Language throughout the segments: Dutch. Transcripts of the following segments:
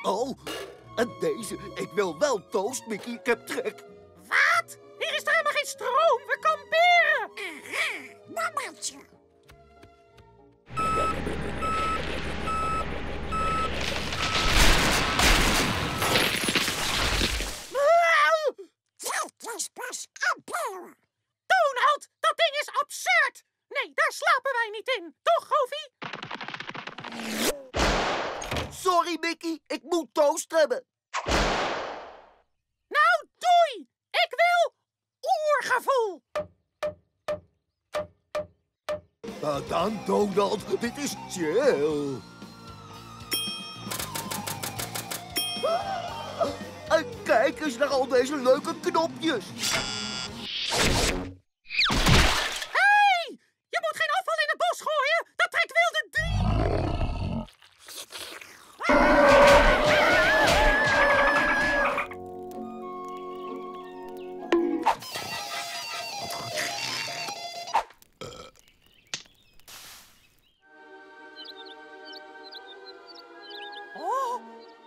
Oh, en deze. Ik wil wel toast, Mickey. Ik heb trek. Wat? Hier is er helemaal geen stroom. We kamperen. Mamaatje. Veldjespas kamperen. Donald, dat ding is absurd. Nee, daar slapen wij niet in. Toch, Goofy? Sorry, Mickey. Ik moet toast hebben. Nou, doei. Ik wil oergevoel. Dan, Donald. Dit is chill. En kijk eens naar al deze leuke knopjes. Hey, je moet geen afval in het bos gooien. Dat trekt wilde dieren. Oh.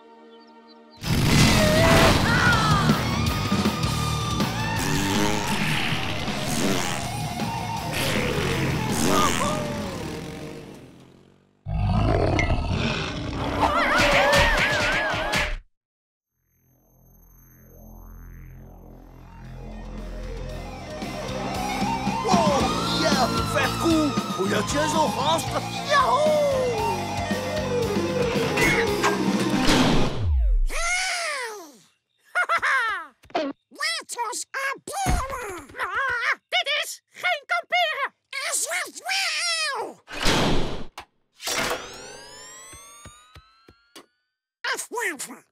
Wow, ja, vet cool. Goeie chisel, gasten. Yahoo! Laat ons kamperen. Dit is geen kamperen. Is het wel? Afblazen.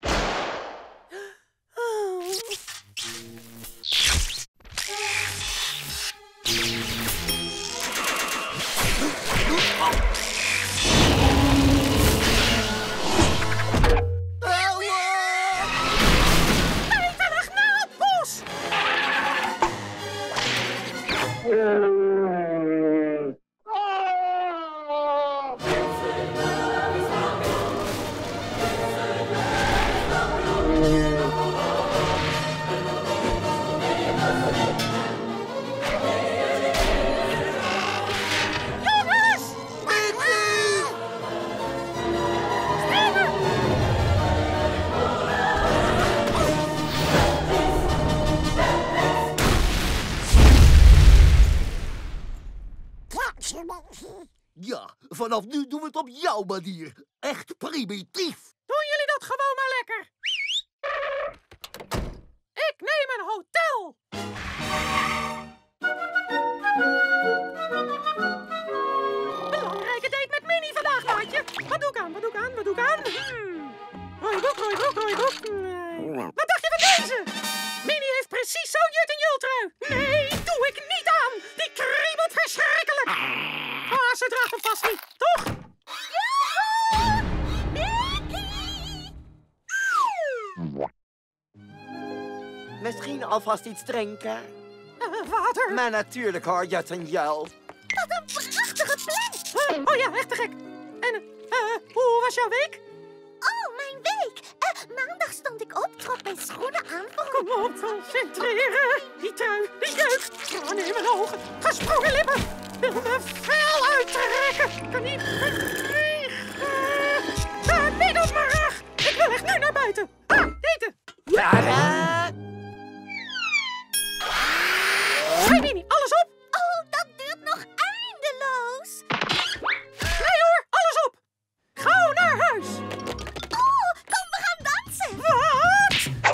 Netelig naar het bos. Jongens! Sneller! Plaatje, Mickey. Ja, vanaf nu doen we het op jouw manier. Echt primitief. Doen jullie dat gewoon maar lekker. Ik neem een hotel. Belangrijke date met Minnie vandaag, maatje. Wat doe ik aan? Rooiboek. Nee. Wat dacht je van deze? Minnie heeft precies zo'n jut en jultrui. Nee, doe ik niet aan. Die kriebelt verschrikkelijk. Ah, ze draagt hem vast niet, toch? Misschien alvast iets drinken? Water. Maar natuurlijk hoor, Jut en Jul. Wat een prachtige plek. Oh ja, echt te gek. En hoe was jouw week? Oh, mijn week. Maandag stond ik op, trok mijn schoenen aan voor Kom op, concentreren. Die trui, die jeuk, tranen in mijn ogen, gesprongen lippen. Wil me vel uittrekken. Kan niet bewegen. Niet op mijn rug. Ik wil echt nu naar buiten. Eten. Tara! Hey, Minnie, alles op? Oh, dat duurt nog eindeloos. Nee hoor, alles op. Gauw naar huis. Oh, kom, we gaan dansen. Wat?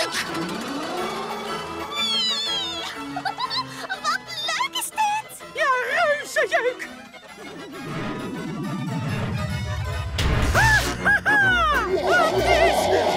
Wat leuk is dit! Ja, reuzenjeuk! Wat is dit?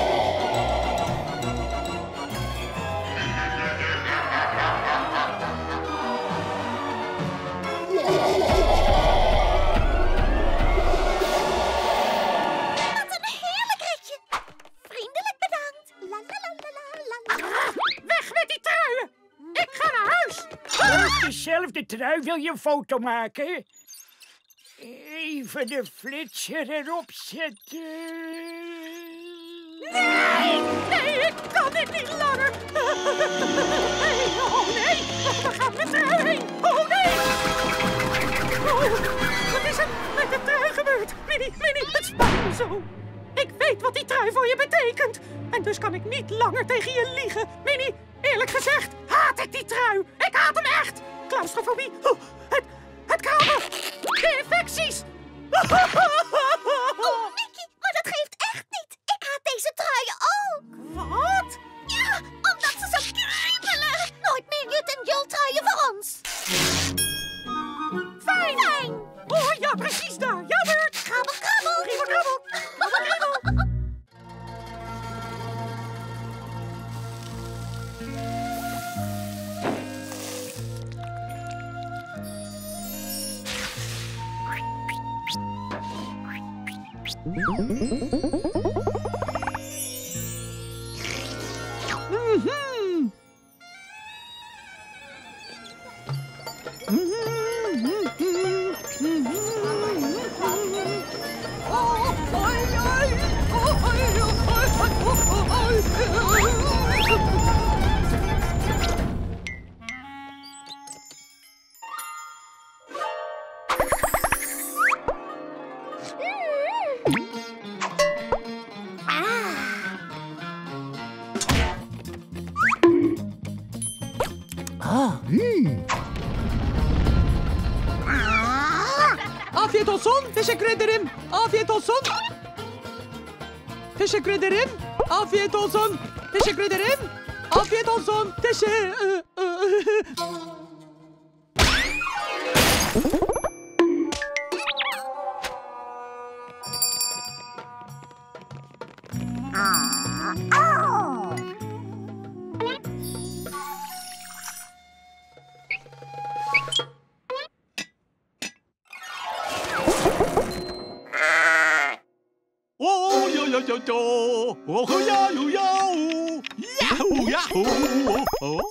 Wat een heerlijk ritje! Vriendelijk bedankt! La la la la la la. Weg met die truien! Ik ga naar huis! Met dezelfde trui wil je een foto maken? Even de flitser erop zetten. Nee, ik kan dit niet langer. Nee, oh nee, waar gaat mijn trui heen? Oh nee! Oh, wat is er met de trui gebeurd? Minnie, het spijt me zo. Ik weet wat die trui voor je betekent. En dus kan ik niet langer tegen je liegen. Minnie, eerlijk gezegd, haat ik die trui. Ik haat hem echt. Claustrofobie, het krabben, de infecties. Oh, Mickey, maar dat geeft echt niet. Ik haat deze truien ook. Wat? Ja, omdat ze zo kriebelen. Nooit meer Jut en Jul truien voor ons. Fijn. Oh ja, precies daar. Jouw beurt. Krabbel, krabbel. Kriebel, krabbel. Krabbel, kriebel. Afiyet olsun. Teşekkür ederim. Afiyet olsun. Teşekkür ederim. Afiyet olsun. Teşekkür ederim. Afiyet olsun. Oh, yo, yo, yo, yo. Oh, yo, yo, yo. Yahoo, yahoo. Oh, oh.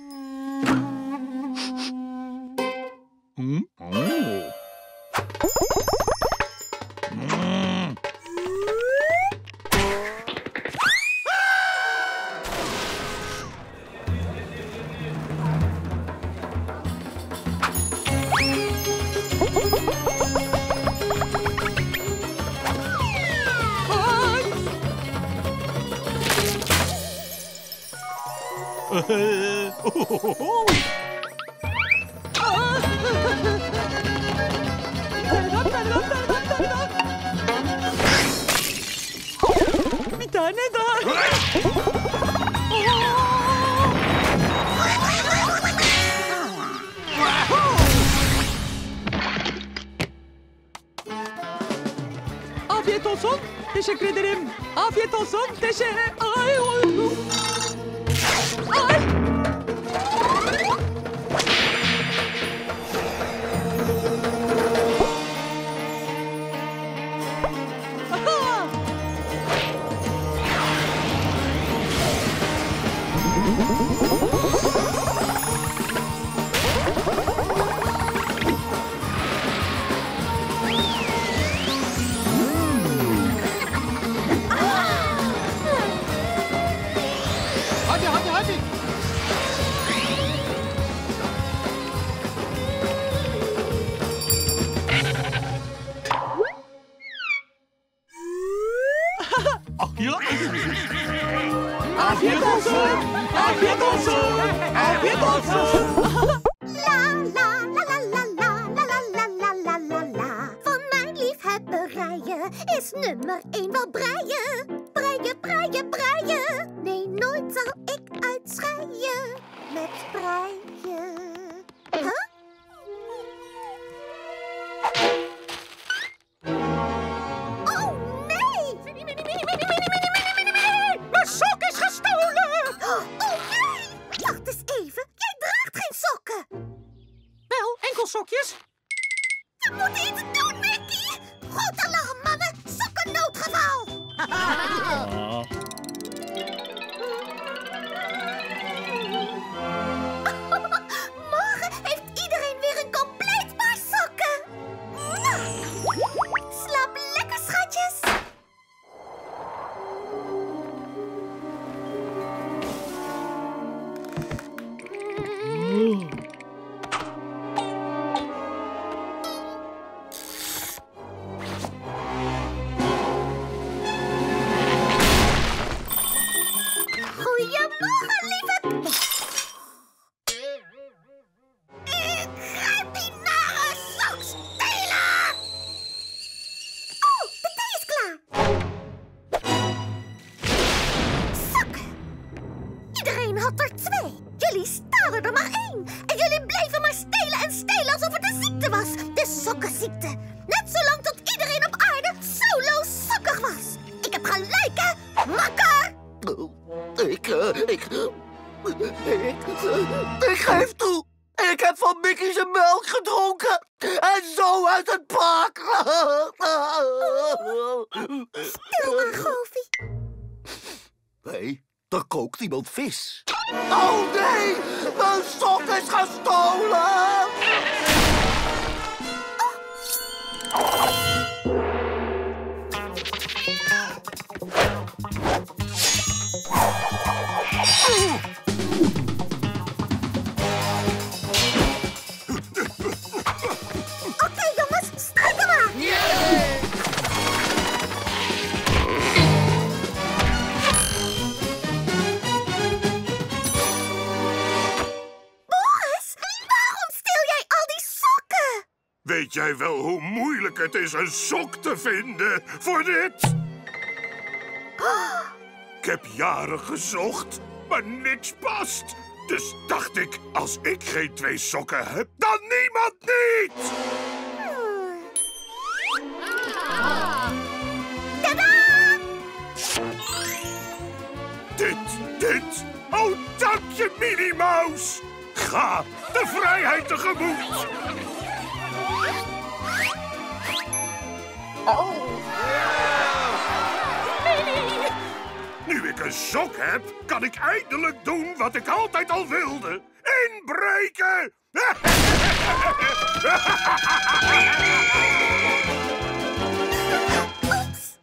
Oh. Bir tane daha. Afiyet olsun. Teşekkür ederim. Afiyet olsun. Ay. Ay. Aha! Hadi. Afiyet olsun. Afiyet olsun. Afiyet olsun. La la la la la la la la la la la la. Van mijn liefhebberijen is nummer 1 wel breien. Breien, breien, breien. Nee, nooit zal ik uitschreien met breien. Huh? Oh, nee! Mijn sok is gestolen! Oh, nee! Wacht eens even. Jij draagt geen sokken. Wel, enkel sokjes. We moeten iets doen, Mickey. Groot alarm, mannen. Sokkennoodgeval. Morgen heeft iedereen weer een compleet paar sokken. Slaap lekker, schatjes. Goedemorgen, lieve. Ik ga die nare sok stelen. Oh, de thee is klaar. Sokken. Iedereen had er 2. Jullie stalen er maar 1. En jullie bleven maar stelen en stelen alsof het een ziekte was. De sokkenziekte. Net zolang tot iedereen op aarde solo sokkig was. Ik heb gelijk, hè, makker. Ik geef toe. Ik heb van Mickey zijn melk gedronken. En zo uit het pak. Stil maar, Goofie. Nee, er kookt iemand vis. Oh nee, mijn sok is gestolen. Oké, jongens, strijken maar. Boris, waarom steel jij al die sokken? Weet jij wel hoe moeilijk het is een sok te vinden voor dit? Ik heb jaren gezocht, maar niks past. Dus dacht ik, als ik geen 2 sokken heb, dan niemand niet! Tadaa! Dit. Oh, dank je, Minnie Mouse. Ga de vrijheid tegemoet. Nu ik een sok heb, kan ik eindelijk doen wat ik altijd al wilde. Inbreken! Oeps.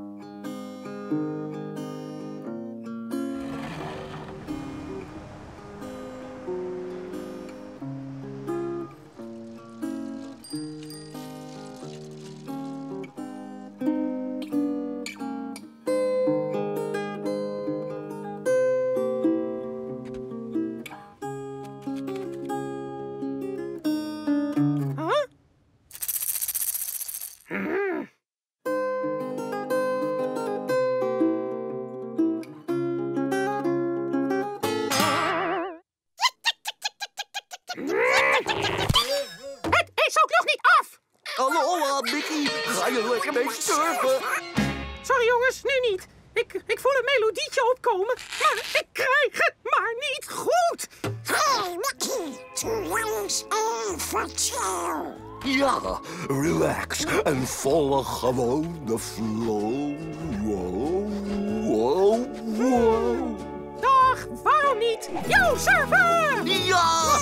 Het is ook nog niet af! Hallo, Mickey. Ga je lekker mee surfen? Sorry jongens, nu niet. Ik voel een melodietje opkomen, maar ik krijg het maar niet goed. Hey, Mickey. Relax en vertel. Ja, relax en volg gewoon de flow. Wow. Dag, waarom niet? Yo, surfer! Ja!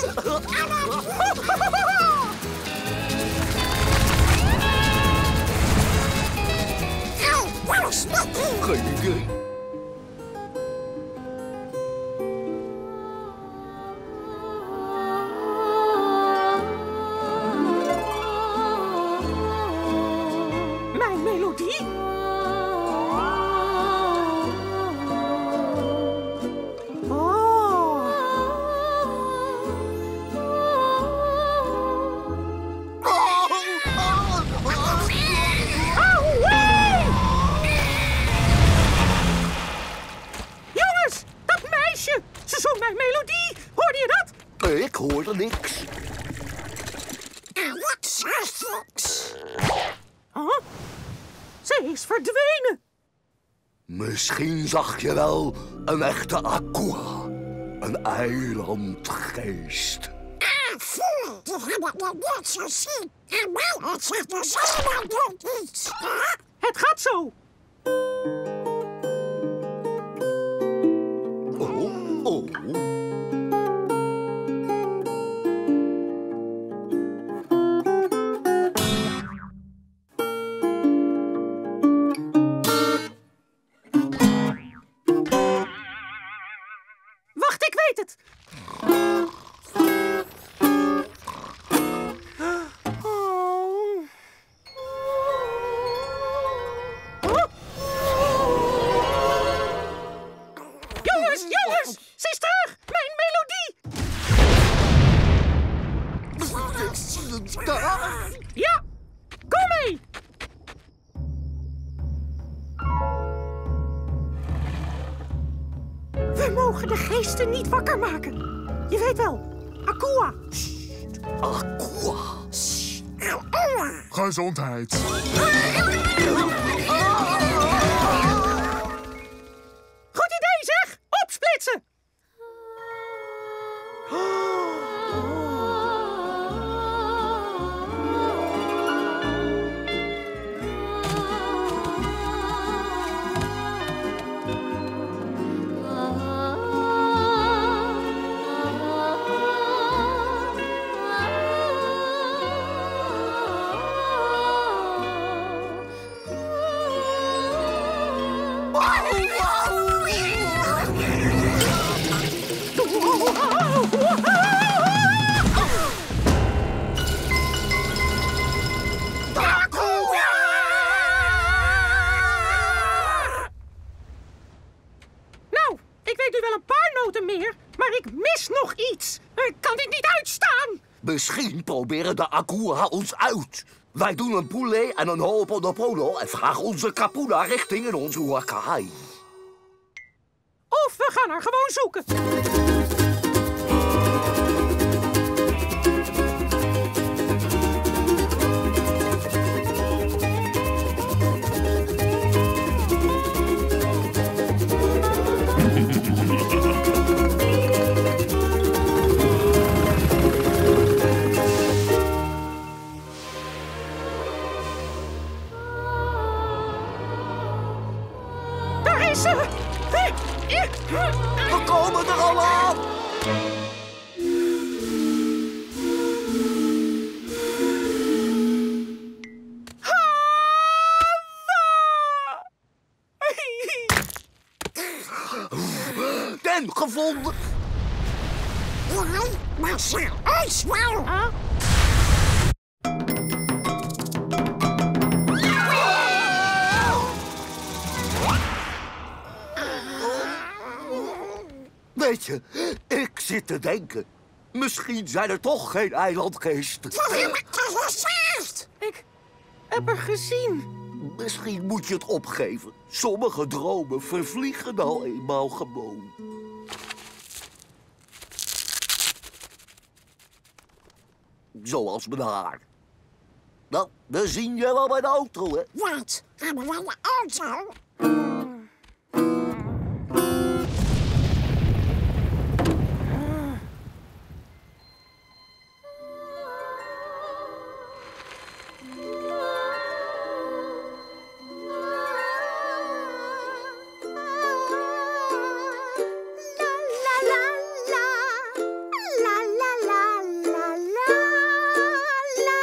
Hey, waar is Mickey? Geen idee. Mijn melodie? mijn melodie. Hoorde je dat? Ik hoorde niks. Huh? Ze is verdwenen. Misschien zag je wel een echte aqua. Een eilandgeest. Het gaat zo. Oh, oh. Wacht, ik weet het. Oh. Huh? Jongens, ze is terug. Mijn melodie. Ja, kom mee. We mogen de geesten niet wakker maken. Je weet wel, Aqua. Aqua. Gezondheid. Goed idee, zeg. Opsplitsen. Nou, ik weet nu wel een paar noten meer, maar ik mis nog iets. Ik kan dit niet uitstaan. Misschien proberen de aqua ons uit. Wij doen een poulet en een ho'oponopono en vragen onze Capuna richting in onze huakai. Of we gaan haar gewoon zoeken. Daar is ze! We komen er al aan! Den gevonden! Maar ze is wel. Weet je, ik zit te denken. Misschien zijn er toch geen eilandgeesten. Ik heb haar gezien. Misschien moet je het opgeven. Sommige dromen vervliegen nou eenmaal gewoon. Zoals mijn haar. Nou, dan zien je wel mijn auto, hè? Wat? Hebben we een auto?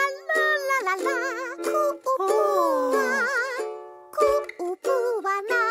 Banana.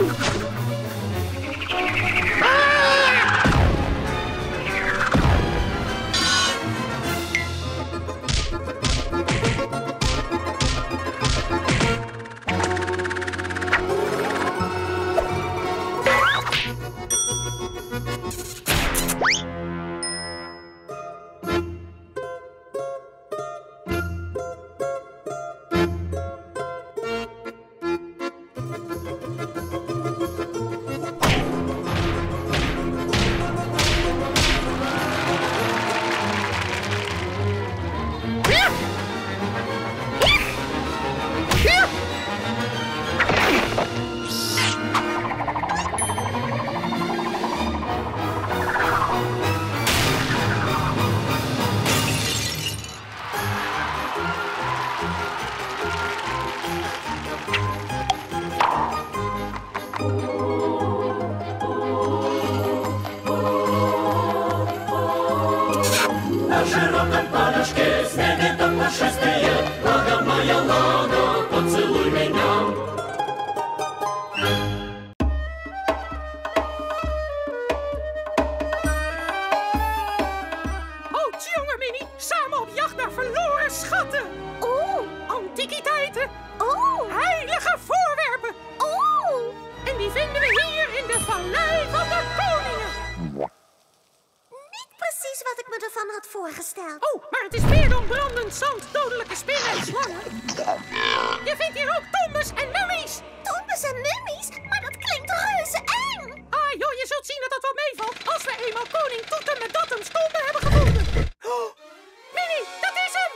Jongen, Minnie, samen op jacht naar verloren schatten. Oh, Antiquiteiten, oh, heilige voorwerpen. oh. En die vinden we hier in de Vallei van de Koningen. Niet precies wat ik me ervan had voorgesteld. Oh, maar het is meer dan brandend zand, dodelijke spinnen en slangen. Je vindt hier ook tombes en mummies. Tombes en mummies? Maar dat klinkt reuze eng. Ah joh, je zult zien dat dat wat meevalt als we eenmaal koning Toetemedatums tombe hebben gevonden. Oh, Minnie, dat is hem!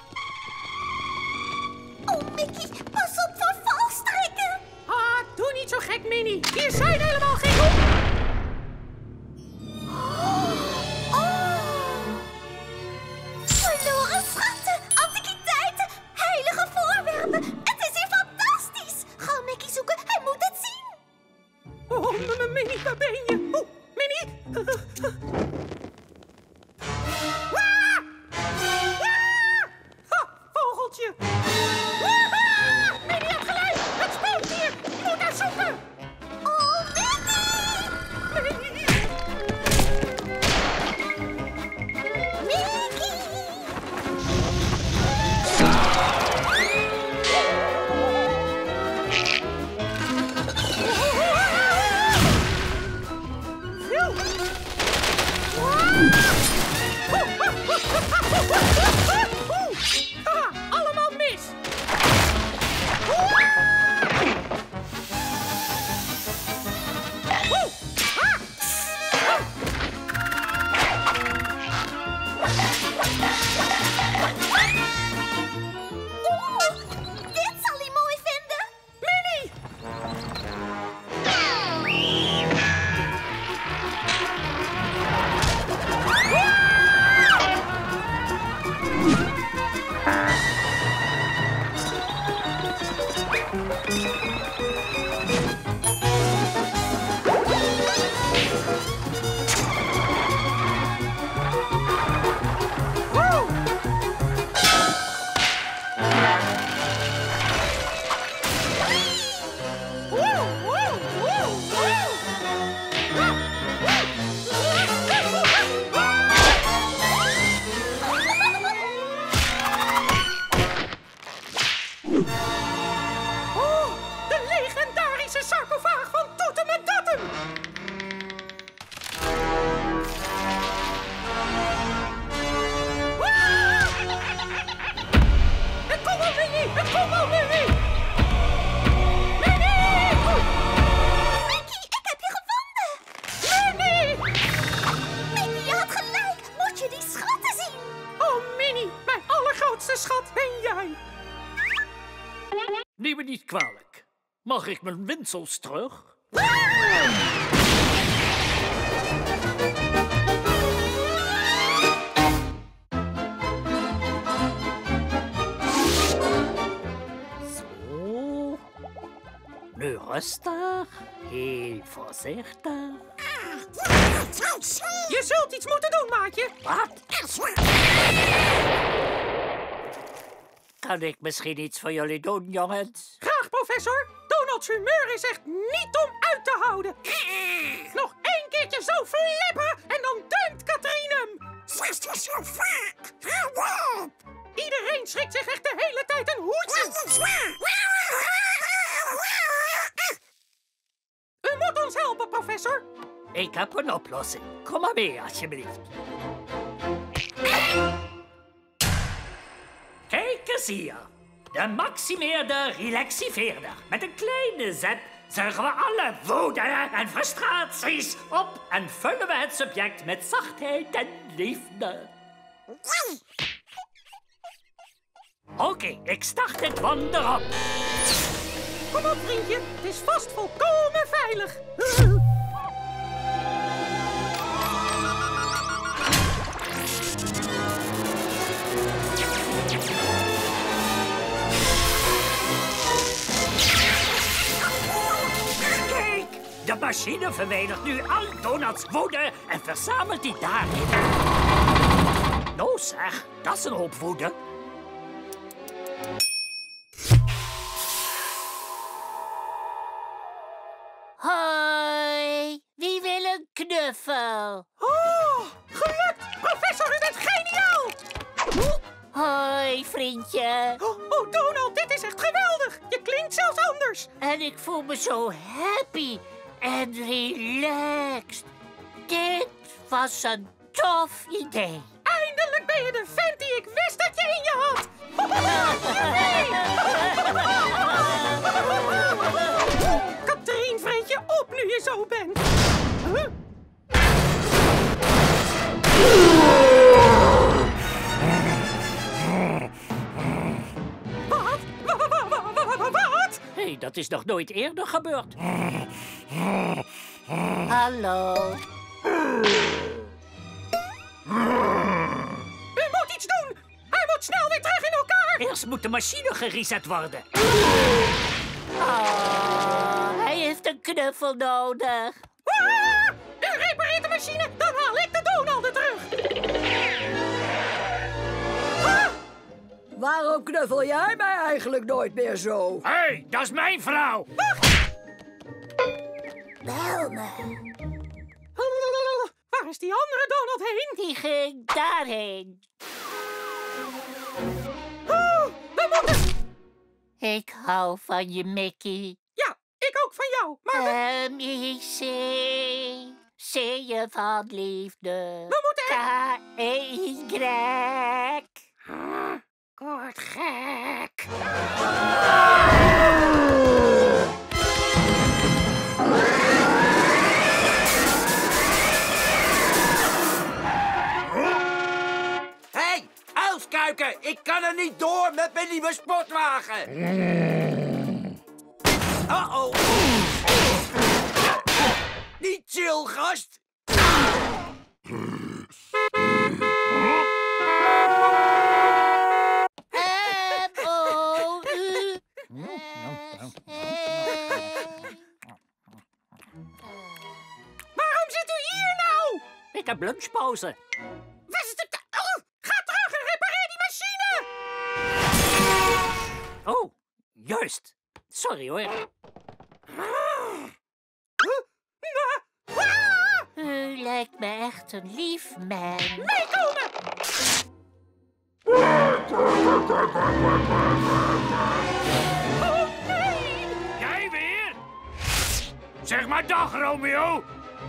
Oh, Mickey, pas op voor valstrikken. Ah, doe niet zo gek, Minnie. Hier zijn helemaal geen hoek. Verloren schatten, antiquiteiten, heilige voorwerpen. Het is hier fantastisch. Ga Mickey zoeken, hij moet het zien. Oh, Minnie, waar ben je? Oh, Minnie. Ah! Ah! Ha, vogeltje. Ah! Minnie had gelijk. Het spookt hier. Je moet daar zoeken. Oh, Mickey! Minnie. Mickey! Allemaal mis. Oeh, dit zal hij mooi vinden. Minnie. Oh, de legendarische sarcofaag van Toetemedatum! Het komt wel, Minnie! Het komt wel, Minnie! Minnie! Mickey, ik heb je gevonden. Minnie! Mickey, je had gelijk. Moet je die schatten zien? Oh, Minnie, mijn allergrootste schat ben jij! Neem me niet kwalijk. Mag ik mijn winsels terug? Zo. Nu rustig. Heel voorzichtig. Je zult iets moeten doen, maatje! Wat? Kan ik misschien iets voor jullie doen, jongens? Graag, professor! Toon Donald's humeur is echt niet om uit te houden. Nog 1 keertje zo flippen en dan deunt Katrien hem. Zeg je zo vaak? Hou op! Iedereen schrikt zich echt de hele tijd een hoedje. U moet ons helpen, professor. Ik heb een oplossing. Kom maar mee, alsjeblieft. Kijk eens hier. De maximeerde relaxiveerder. Met een kleine zet zuigen we alle woede en frustraties op en vullen we het subject met zachtheid en liefde. Oké, ik start het wonder op. Kom op, vriendje. Het is vast volkomen veilig. Kijk, de machine verwijdert nu al Donald's woede en verzamelt die daarin. Nou zeg, dat is een hoop woede. Hoi, wie wil een knuffel? Oh, gelukt! Professor, u bent geniaal! Hoi, vriendje. Oh, Donald, dit is echt geweldig! Je klinkt zelfs anders. En ik voel me zo happy en relaxed. Dit was een tof idee. Eindelijk ben je de vent die ik wist dat je in je had! Katrien, vreet je op nu je zo bent. Huh? Wat? Hé, dat is nog nooit eerder gebeurd. Hallo. U moet iets doen! Hij moet snel weer terug in elkaar! Eerst moet de machine gereset worden. Oh, hij heeft een knuffel nodig. Ah! U repareert de machine, dan haal ik de Donald er terug! Ah! Waarom knuffel jij mij eigenlijk nooit meer zo? Hé, dat is mijn vrouw. Bel me. Waar is die andere Donald heen? Die ging daarheen. Oh, we moeten... Ik hou van je, Mickey. Ja, ik ook van jou, maar... M-I-C. C van liefde. We moeten... K-E-Y. Ik word gek. Hé, uilskuiken, ik kan er niet door met mijn nieuwe sportwagen. Uh-oh. Niet chill, gast. M-O-U. Waarom zit u hier nou? Ik heb lunchpauze. Wat is het? Oh, ga terug en repareer die machine! Oh, juist. Sorry hoor. U lijkt me echt een lief man. Meekomen! Oh nee! Jij weer? Zeg maar dag, Romeo.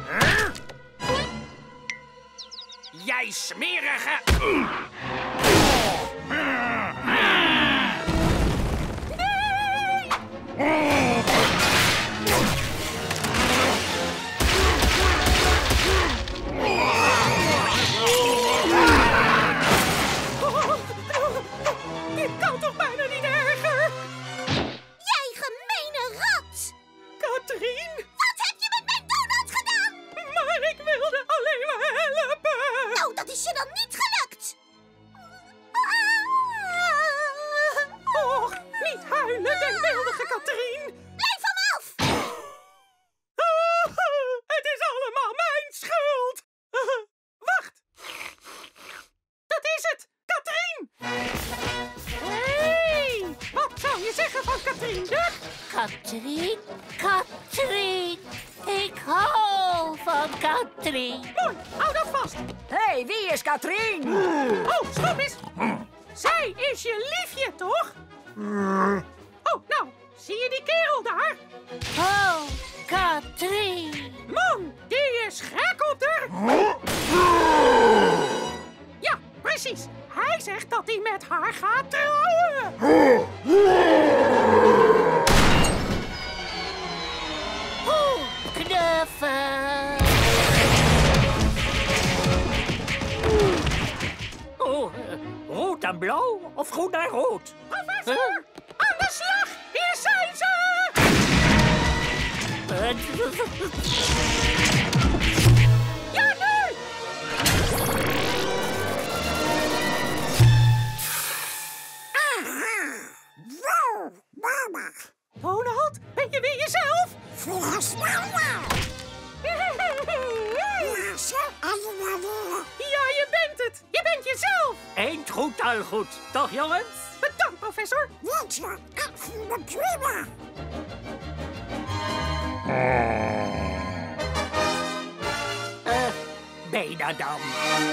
Jij smerige... Dit kan toch bijna niet erger? Jij gemene rat! Katrien? Wat heb je met mijn Donald gedaan? Maar ik wilde alleen maar helpen! Nou, dat is je dan niet gelukt! Och, niet huilen, denkbeeldige Katrien! Katrien, Katrien. Ik hou van Katrien. Mooi, hou dat vast. Hé, wie is Katrien? Oh, stop eens. Zij is je liefje, toch? Oh, nou, zie je die kerel daar? Oh, Katrien. Man, die is gek op haar. Ja, precies. Hij zegt dat hij met haar gaat trouwen. Knuffel. Oh, rood en blauw of groen en rood? Professor, aan de slag. Hier zijn ze. Ja, nu. Ronald, ben je weer jezelf? Ja, je bent het. Je bent jezelf. Eind goed, al goed. Toch, jongens? Bedankt, professor. Bijna dan.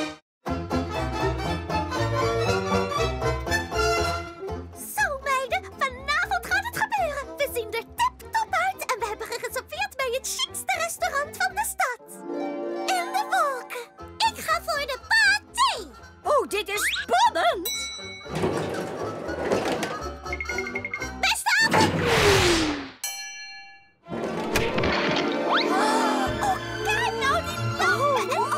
Zo, meiden, vanavond gaat het gebeuren. We zien er tip-top uit en we hebben gereserveerd bij het chicste restaurant van de stad. In de wolken. Ik ga voor de party. Oh, dit is spannend. Beste avond. Oh, kijk nou die lampen en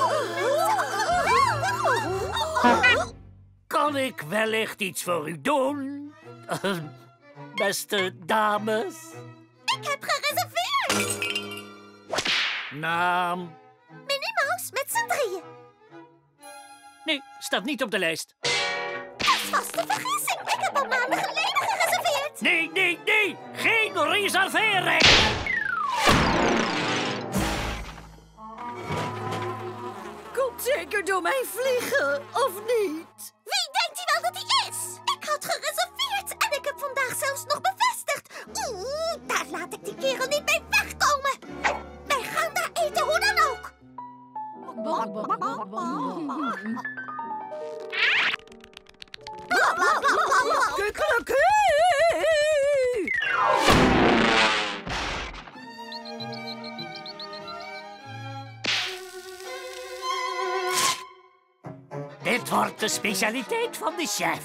geweldig. Kan ik wellicht iets voor u doen? Beste dames? Ik heb gereserveerd. Naam? Minnie Mouse met z'n drieën. Nee, staat niet op de lijst. Dat is vast een vergissing. Ik heb al maanden geleden gereserveerd. Nee, nee, nee! Geen reservering! Komt zeker door mijn vliegen, of niet? Wie denkt hij wel dat hij is? Ik had gereserveerd en ik heb vandaag zelfs nog bevestigd. Daar laat ik die kerel niet mee wegkomen. Wij gaan daar eten, hoe dan ook. Dit wordt de specialiteit van de chef.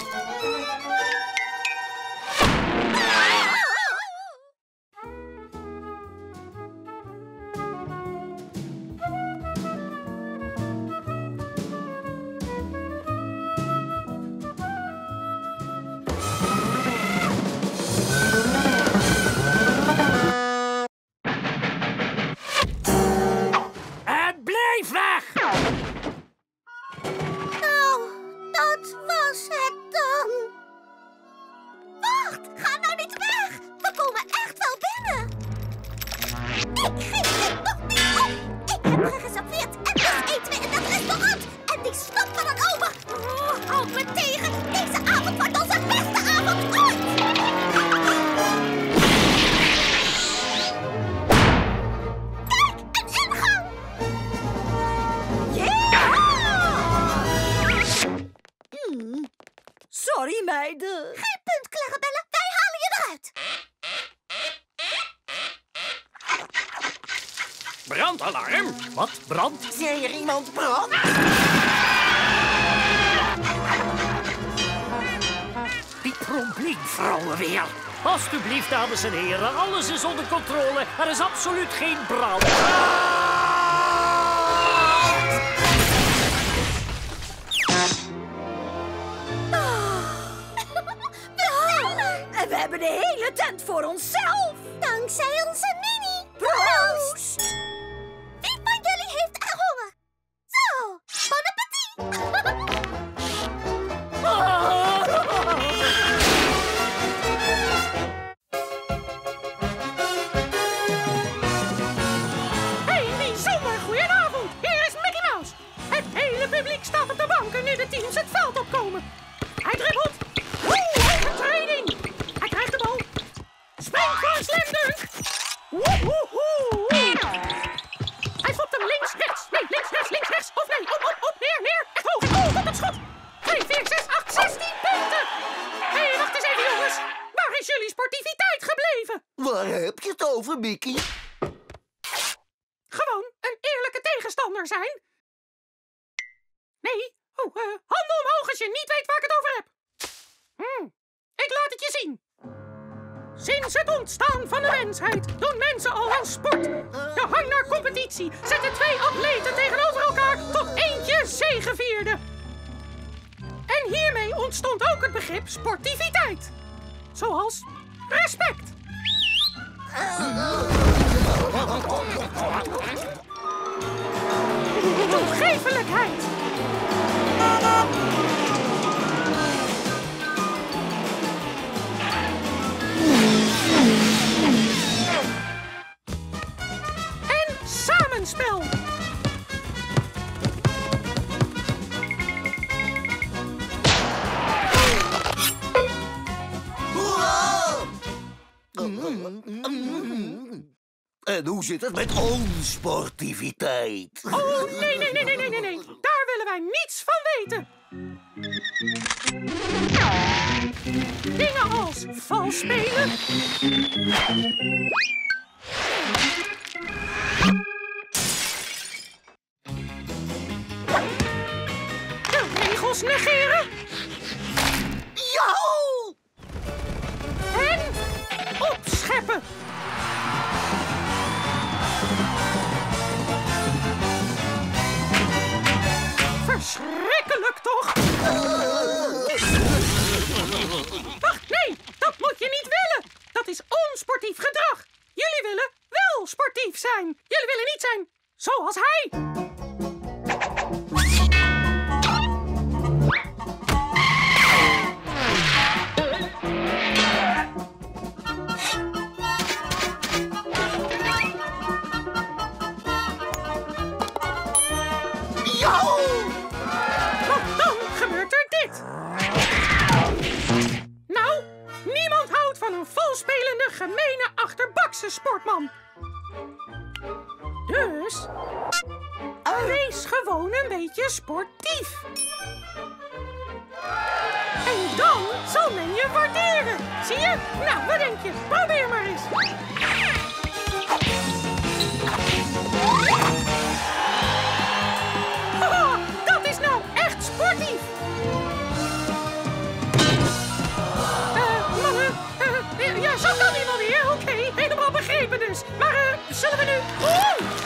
En blijf weg! Nou, dat was het dan. Wacht, ga nou niet weg. We komen echt wel binnen. Ik geef het nog niet op. Ik heb gereserveerd en dus eten we in dat restaurant. En die slap van een ober houdt me tegen. Deze avond wordt onze beste avond ooit. Kijk, een ingang. Sorry, meiden. Geen punt, Clarabella. Wij halen je eruit. Brandalarm? Wat? Brand? Zie hier iemand brand? Die probleemvrouwen weer. Alsjeblieft, dames en heren, alles is onder controle. Er is absoluut geen brand. En we hebben de hele tent voor onszelf. Dankzij onze Minnie. Proost! Wie van jullie heeft er honger? Zo, bon appetit! Hey, bijzonder goedenavond. Hier is Mickey Mouse. Het hele publiek staat op de banken nu de teams het veld opkomen. Hij dribbelt. Overtreding. Hij krijgt de bal. Springt voor over, Mickey? Gewoon een eerlijke tegenstander zijn. Nee, handen omhoog als je niet weet waar ik het over heb. Ik laat het je zien. Sinds het ontstaan van de mensheid doen mensen al aan sport. De hang naar competitie zetten 2 atleten tegenover elkaar tot eentje zegevierde. En hiermee ontstond ook het begrip sportiviteit. Zoals respect. Toegeeflijkheid. En samenspel. En hoe zit het met onsportiviteit? Oh, nee. Daar willen wij niets van weten. Dingen als vals spelen. De regels negeren. Yo! En opscheppen. Verschrikkelijk toch? Wacht, nee, dat moet je niet willen. Dat is onsportief gedrag. Jullie willen wel sportief zijn. Jullie willen niet zijn zoals hij. Want dan gebeurt er dit. Nou, niemand houdt van een volspelende, gemene, achterbakse sportman. Dus, wees gewoon een beetje sportief. En dan zal men je waarderen. Zie je? Nou, wat denk je? Probeer maar eens. Haha, dat is nou echt sportief. Mannen, ja, zo kan iemand weer. Oké, helemaal begrepen dus. Maar zullen we nu...